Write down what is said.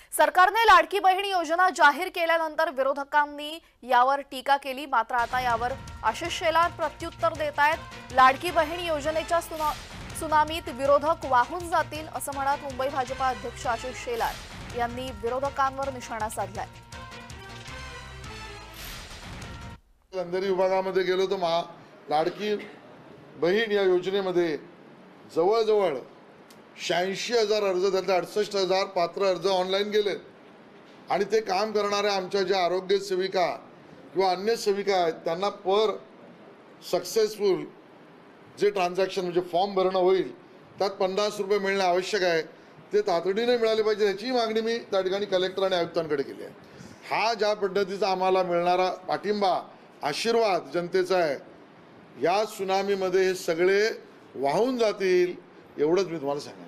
सरकारने लाडकी बहीण योजना जाहीर केल्यानंतर विरोधकांनी यावर टीका केली। मात्र आता यावर आशिष शेलार प्रत्युत्तर देत आहेत। लाडकी बहीण योजनेच्या सुनामीत विरोधक वाहून जातील असं म्हणत मुंबई भाजपा अध्यक्ष आशिष शेलार यांनी विरोधकांवर निशाणा साधलाय। अंधेरी विभागामध्ये गेलो तर लाडकी बहीण या योजनेमध्ये जवळजवळ 86,000 अर्ज झाले, 68,000 पात्र अर्ज ऑनलाईन गेले आणि ते काम करणाऱ्या आमच्या ज्या आरोग्य सेविका किंवा अन्य सेविका आहेत त्यांना पर सक्सेसफुल जे ट्रान्झॅक्शन म्हणजे फॉर्म भरणं होईल त्यात 50 रुपये मिळणे आवश्यक आहे, ते तातडीने मिळाले पाहिजे याची मागणी मी त्या ठिकाणी कलेक्टर आणि आयुक्तांकडे केली आहे। हा ज्या पद्धतीचा आम्हाला मिळणारा पाठिंबा आशीर्वाद जनतेचा आहे, या सुनामीमध्ये हे सगळे वाहून जातील एवढंच मी तुम्हाला सांगेन।